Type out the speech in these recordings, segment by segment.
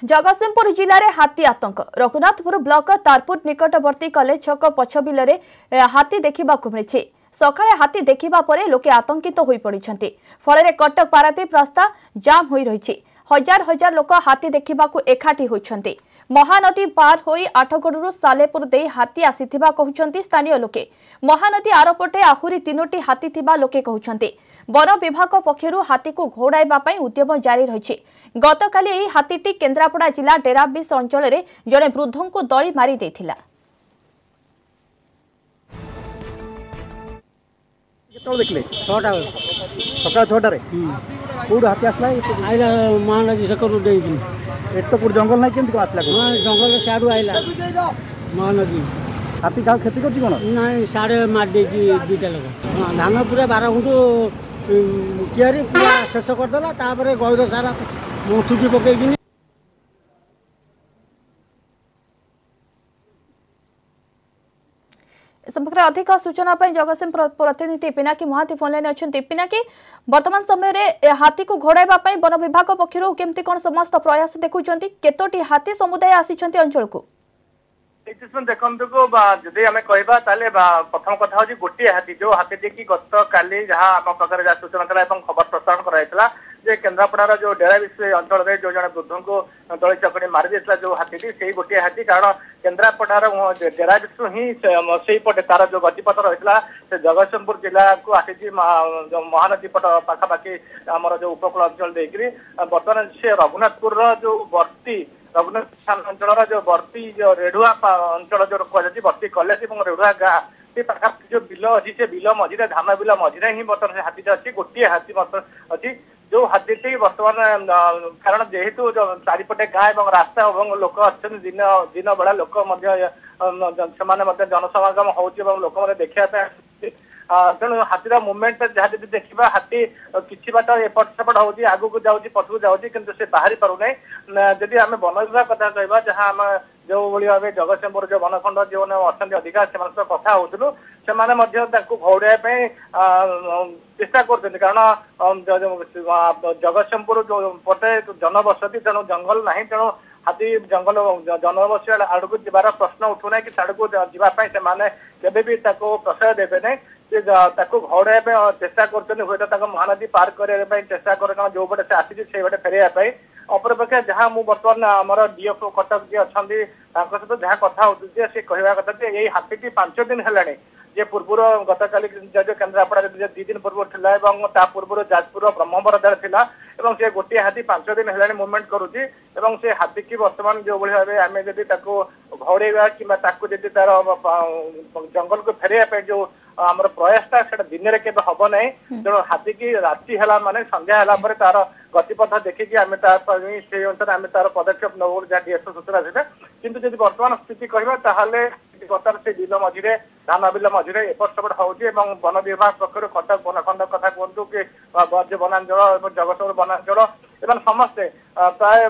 जगतसिंहपुर जिले में हाथी आतंक रघुनाथपुर ब्लॉक तारपुर निकटवर्ती कलेज छक पछ बिल हाथी देखा मिली। सकाळे हाथी देखा पर लोके आतंकित हो पड़ते फल कटक पारादीप रास्ता जाम हो रही। हजार हजार लोक हाथी देखा एकाठी होती। महानदी पार हो आठगड़ू सालेपुर दे हाथी आसीथिबा कहउछंती स्थानीय लोके। महानदी आरपटे आहुरी 3टी हाथी थिबा लोके कहउछंती। वन विभाग पक्षरु हाथी को घोड़ाइबा पई उद्यम जारी रहिछि। गतकाली एही हाथीटी केन्द्रापड़ा जिला डेराबिस अंचल रे जणे वृद्धों को दली मारी देथिला। देखले 6टा सकाळ 6टा रे कोड हाथी आसला आइला महानदी सकरु देई एतपुर जंगल नहीं केमती आसला जंगल साड़ू आइला महानदी हाथी का खेती करछि कोन नहीं साड़े मार देछि दुटा लोग धान पूरा 12 गुंटू कियारी पूरा शेष कर देला तापरे गौर सारा मुठुकी पकेगिनी। संपर्क अधिक सूचना जगतसिंहपुर प्रतिनिधि पिनाकी महाती फोन लाइन अच्छा। पिनाकी वर्तमान समय रे हाथी को घोड़ाइबा वन विभाग पक्षरु केमती कोन समस्त प्रयास देखुचंती केतोटी हाथी समुदाय आसीचंती अंचल को देखते को जदि आम कहवा प्रथम कथा हूँ गोटे हाथी जो हाथी की गत काली जहाँ आम पाखे जहाँ सूचना था खबर प्रसारण कराइला जे केन्द्रापड़ार जो डेराबिस अंचल में जो जन वृद्ध को दली चकड़ी मारी देता जो हाथी से गोटे हाथी कारण केन्द्रापड़ार डेराबिस ही से पटे तार जो गतिपथ रही से जगतसिंहपुर जिला को आसी महानदी पट पाखापाखि आमर जो उपकूल अंचल देकर बर्तमान से रघुनाथपुर जो बर्ती रघुनाथ अंचल जो बर्ती जो रेढ़ुआ अंचल जो कहुँ बर्ती कलेज और रेढ़ुआ गाँ से पाखापाखि जो बिल अच्छी से बिल मझे धान बिल मझे ही बर्तमान से हाथी अच्छी गोटे हाथी अच्छी जो हाथी बर्तमान कारण जेहेतु चारिपटे गाँ और रास्ता और लोक अच्छा दिन दिन बेला लोक से जनसमागम हो लोक देखा तेणु हाथीर मुवमेंट जहाँ जब देखा हाथी किसी बाट एपट सेपट हो आग को जाऊँगी पछू जाऊँगी किंतु से बाहरी पार ना जदि आम वन विभाग कथा कहवा जहाँ आम जो भाव जगतसिंहपुर जो वनखंड जो अच्छा अधिकार से कथा होलु से घौड़ाई चेष्टा कर कारण जगतसिंहपुर जो पटे जनबसती तेणु जंगल ना तेणु हाथी जंगल जनबसी आड़ को जीवार प्रश्न उठूना कि साड़ को जावाई से प्रश्रय देवे ना घौड़ाई चेष्टा कर महानदी पार करने चेष्टा कर जो पटे से आसी से फेरवाई अपरपक्षे जहाँ बर्तमान आमर डीएफओ कटक जी अच्छा सहित जहाँ कथा हो कहवा कथा ये हाथी 5 दिन है जे पूर्वर गत काली जो केन्द्रापड़ा 2 दिन पूर्व था पूर्व जाजपुर ब्रह्मबरदार था से गोटे हाथी 5 दिन है मुवमेंट करुच्ची से हाथी की बर्तमान जो भाव आम जदि घौड़ेवा कि तार जंगल को फेरवा जो आमर प्रयासटा से दिन में केवे हम ना तेणु हाथी की राति है माने संध्या है तार गतिपथ देखिकी आम से अनुसार आम तार पदक्षेप नौ जहाँ डीएसओ सूचना था किंतु जब वर्तमान स्थिति कहवा गतार से बिल मझे धान बिल मझे एपट सेपट होगी वन विभाग पक्ष कटक वनखंड कथा कहतु कि वनांचल जगतसिंहपुर वनांचल एवं समस्ते प्राय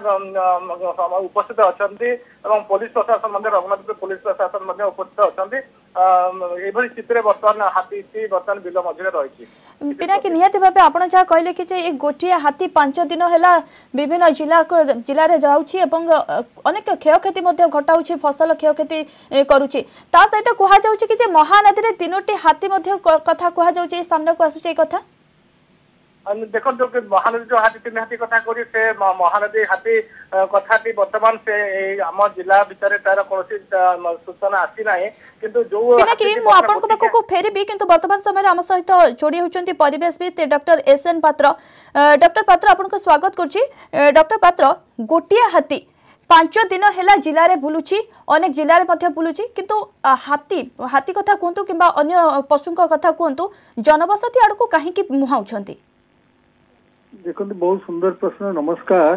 उपस्थित अच्छा पुलिस प्रशासन रघुनाथपुर पुलिस प्रशासन उपस्थित अच्छा ये स्थिति में बर्तमान हाथी बर्तमान बिल मझे रही पिनाकी निहाती भाव आपड़ जहाँ कहले कि गोटे हाथी 5 दिन है विभिन्न जिले में जाऊँगी अनेक क्षयक्षति घटाऊँ फसल क्षयक्षति करुच्ची ता सहित कहुच्छी कि महानदी में 3टी हाथी कथा कहुच्छे सामने को आसूँ कथा देखो महानदी जो हाथी 3 हाथी कथा करी से महानदी हाथी कथा बर्तमान से आम जिला भितर तार कौन सूचना आसी ना किंतु जो पाखक फेरबी किंतु वर्तमान समय आम सहित जोड़ी होती परिवेशविद doctor S N Patra. Doctor Patra आपको स्वागत करुच्ची। डॉक्टर पात्र गोटे हाथी 5 दिन है जिले में बुलूची अनेक जिले में बुलूची किंतु हाथी हाथी कथा कहतु कि अन्य पशु कथा कहतु जनबसती आड़ को कहीं मुहाउं देखो बहुत सुंदर प्रश्न नमस्कार।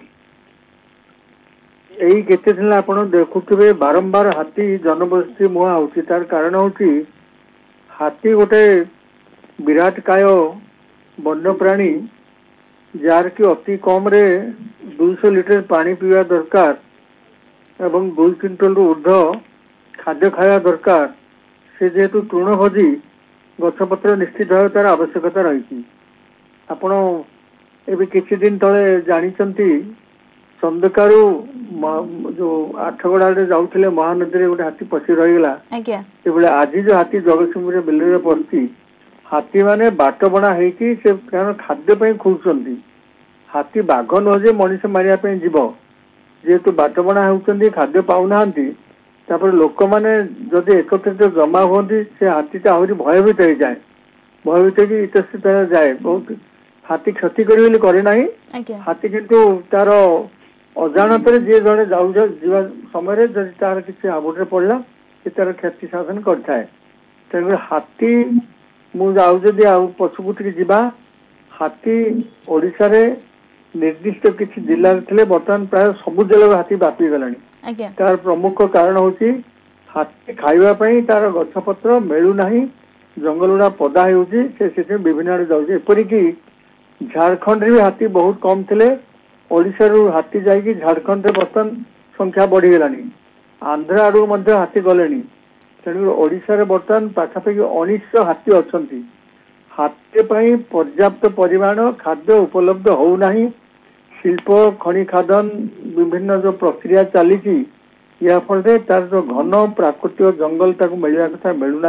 यही केते दिन आप देखुवे बारंबार हाथी जनबसती मुहा होची तार कारण होची हाथी गोटे विराट काय वन्य प्राणी जार की अति कम रे 200 लिटर पानी पीवा दरकार एवं 2 क्विंटल ऊर्ध्व खाद्य खाया दरकार से जेहेतु तृणभोजी गछपत्र निश्चित भाव तार आवश्यकता रही। आपण एवं किछि दिन तले जानिचंती चंदकारु जो आठगड़ आड़े जाऊे महानदी गोटे हाथी पशि रहीगला आज जो हाथी जगतसिंहपुर बिल पशि हाथी माने बाट बणा होती से खाद्य खोजुंट हाथी बाघ नुह मनीष मारे जीव जेहेतु बाट बणा होती खाद्य पाऊना लोक मैंने जदि एकत्रित जमा हुई से हाथीटा आहरी भयभीत हो जाए भयभीत इतस्त जाए बहुत हाथी क्षति करना हाथी किंतु तार अजाणत जी जड़े जावा समय जब तार किसी आबुटे पड़ा से तार क्षति साधन करए तेणु हाथी मुझे पछुकू टा हाथी ओडिशा रे निर्दिष्ट किसी जिले थे बर्तमान प्राय सबु जिले हाथी व्यापी गलानी तार प्रमुख कारण हूँ हाथी खावाई तार गछपत्र मिलूना जंगल गुड़ा पदा होती विभिन्न आड़े जापरिक झारखंड भी हाथी बहुत कम थे ओडिशा रु हाथी जाकि झारखंड बर्तमान संख्या बढ़ीगलानी आंध्र आड़ू हाथी गले तेणु ओडिशा रे बर्तमान पाखापाखि 1900 हाथी अच्छा हाथी पर्याप्त परिमाण खाद्य उपलब्ध होना शिल्प खनि खादन विभिन्न जो प्रक्रिया चली या फल तार जो घन प्राकृतिक जंगल ताको मिलवा कथा मिलूना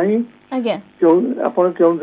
आप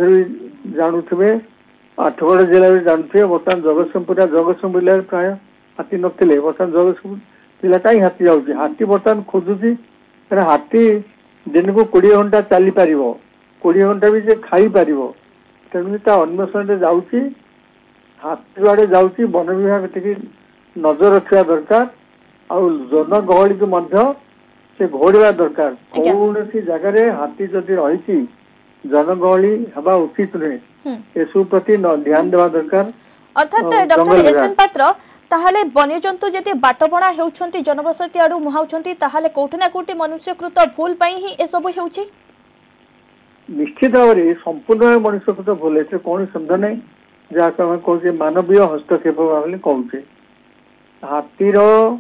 जानुवे आठगड़ जिले में जानते बर्तमान जगतसिंहपुर जिले में प्राय हाथी नथिले बर्तमान जगतसिंहपुर जिला कहीं हाथी जाऊँगी हाथी बर्तमान खोजुची हाथी दिन को 20 घंटा चली पार 20 घंटा भी से खाई पार तेणु अन्वेषण जाऊँगी हाथी आड़े जाऊँगी वन विभाग टी नजर रखा दरकार आउ जनगहली को से घोड़ा दरकार कौन जगार हाथी जदि रही जनगहली हवा उचित नुहे एसबू प्रति ध्यान देवा दरकार अर्थात डॉक्टर एसएन पात्र ताहले वन्यजंतु जति बाटबणा हेउछंती जनबसती आडू मुहाउछंती ताहले कोठी ना कोठी मनुष्यकृत भूल पई ही ए सब हेउची निश्चित भाव में संपूर्ण मनुष्यकृत भूल है कौन संदेह नहीं जहाँ कहे मानवीय हस्तक्षेप भाव कहे हाथीर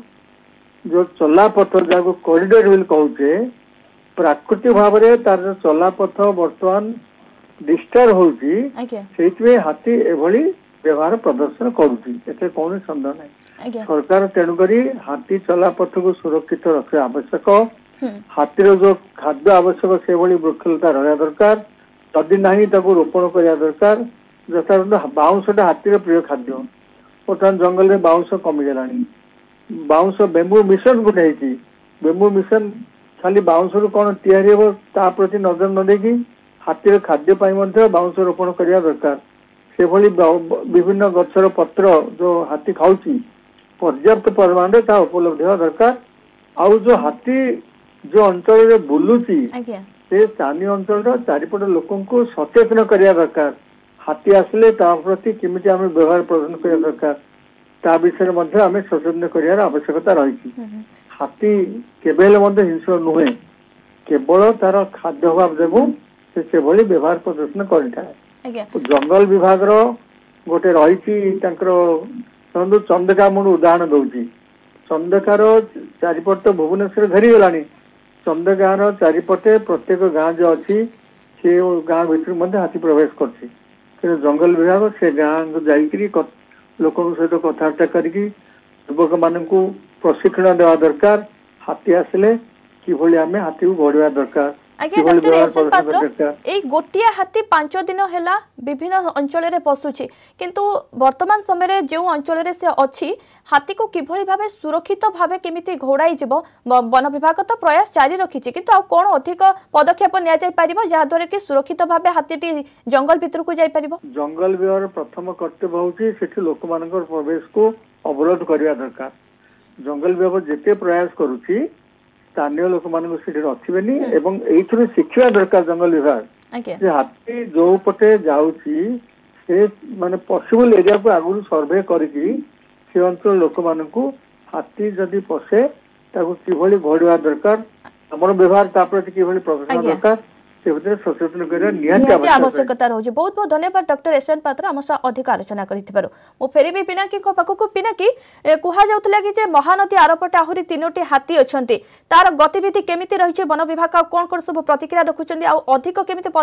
जो चलापथ जहाँ कॉरिडोर बोली कहे प्राकृतिक भाव में तार जो चलापथ बर्तमान डिस्टर्ब होती हाथी एभली व्यवहार प्रदर्शन करुँचे कौन संदेह नहीं सरकार तेणुक हाथी चलापथ को सुरक्षित रखा आवश्यक हाथीर जो खाद्य आवश्यक से वृक्षलता रहा दरकार जदि ना रोपण करने दरकार यथा बाउंसटा हाथीर प्रिय खाद्य बर्तमान जंगल में बाउंस कमिगला बाउंस बेम्बू मिशन गोटे बेम्बू मिशन खाली बाउंस रु कौन या प्रति नजर न देकी हाथीर खाद्य बाउंस रोपण करने दरकार से विभिन्न गचर पत्र जो हाथी खाऊ पर्याप्त परिमाण में उपलब्ध होगा दरकार आउ जो हाथी जो अंचल बुलूची से स्थानीय अंचल चारिपट लोक सचेतन करने दरकार हाथी आसले प्रति किमिति आम व्यवहार प्रदर्शन करने दरकार ता विषय में आम सचेतन कर आवश्यकता रही हाथी केवल हिंस्र नुहे केवल तार खाद्य अभाव जो से व्यवहार प्रदर्शन करें जंगल विभाग गोटे रही चंदका मुझे उदाहरण दूसरी चंदकार चारिपट तो भुवनेश्वर घेरीगला चंदगार चारिपटे प्रत्येक गाँ जो अच्छी से गाँ भर हाथी प्रवेश कर जंगल विभाग से गाँ को जाकरी लोक सहित कथबार्ता करके युवक मान प्रशिक्षण देवा दरकार हाथी आसले कि आम हाथी को घोड़ा दरकार आज्ञा डॉक्टर एसएन पात्र ए गोटिया हाथी 5 दिन हैला विभिन्न अंचल रे पसुची किंतु वर्तमान समय रे जो अंचल रे से अछि हाथी को किभली भाबे सुरक्षित भाबे केमिति घोड़ाई जिवो वन विभाग तो प्रयास जारी रखिछि किंतु आ कोन अधिक पदक्षेप निया जाय परिबो जा द्वारा कि सुरक्षित भाबे हाथीटी जंगल भीतर को जाय परिबो जंगल विभाग प्रथम कर्तव्य होछि सेठी लोक मानकर प्रवेश को अवरोध करिया दरकार जंगल विभाग जेते प्रयास करूछि स्थानीय लोक मान रखिबेनी एवं एथुर शिक्षा दरकार जंगल विभाग हाथी जो पटे जाउची से माने पॉसिबल एरिया को आगु सर्वे करके से अंचल लोक मान हाथी जदि पशे ताको किभली घोड़ा दरकार हमर व्यवहार ता प्रति किभली प्रदर्शन दरकार से भीतर सचेतन करना निहाती आवश्यकता रही बहुत बहुत धन्यवाद डॉक्टर एसएन पात्र आम सह अधिक आलोचना करिथिबारु मो फेरिबी पिनाकी को पाखको पिनाकी कुहा जाउतला कि जे महानदी आरपटे आहुरी 3टी हाथी अछंती तार गतिविधि केमिति रहिছে वन विभाग कोन कोन सब प्रतिक्रिया रखुचंदी आ अधिक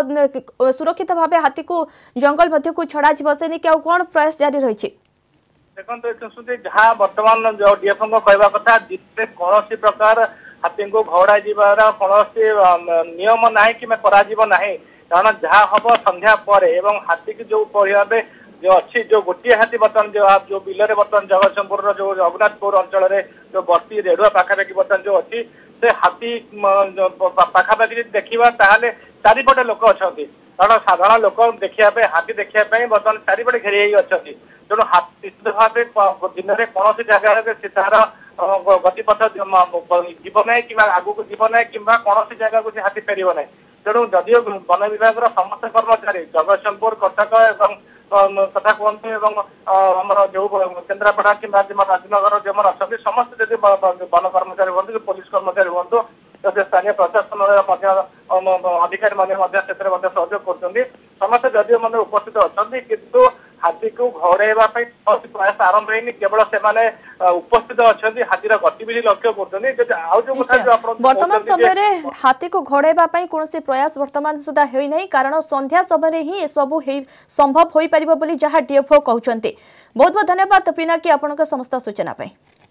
केमिति सुरक्षित भाबे हाथी को जंगल मध्य को छडा जिवसेनी के कोन प्रयास जारी रहिছে देखो जहाँ बर्तमान जो डीएफओ कहवा कथा जितने कौन प्रकार हाथी को घौड़ा जीवार कौन नियम ना कि ना कारण जहाँ हम संध्या पर हाथी की जो भाव जो अच्छी जो गोटे हाथी बर्तमान जो बिलरे बर्तमान जगतसिंहपुर जो रघुनाथपुर अंचल जो बस्ती रेढ़ुआ पाखापाखि बर्तमान जो अच्छी से हाथी पाखापाखि देखा ताले चारिपटे लोक अच्छा कारण साधारण लोक देखा हाथी देखा बर्तमान चारिपटे घेरी अच्छा तेणु हाथी भाव दिन में कौन जगह से तार गतिपथ जीव ना कि आगू को जीव ना कि कौन जगह को हाथी फेर ना तेणु जदिव वन विभाग समस्त कर्मचारी जगतसिंहपुर कटक तथा कहते आमर जो केन्द्रापड़ा कि राजनगर जो अच्छा समस्त जब वन कर्मचारी हूँ कि पुलिस कर्मचारी हूँ जब स्थानीय प्रशासन अधिकारी मैंने सहयोग कर समस्त जदिव मैंने उपस्थित अच्छा किंतु हाथी को घौड़ाइवा प्रयास आरंभ होनी केवल से उपस्थित अच्छा हाथीर गतिविधि लक्ष्य कर वर्तमान समय हाथी को घौड़ाइवा कौन प्रयास वर्तमान सुधा होना कारण संध्या समय ही सब संभव हो पार जहाँ डीएफओ कहते। बहुत बहुत धन्यवाद पिनाकी आपन समस्त सूचना।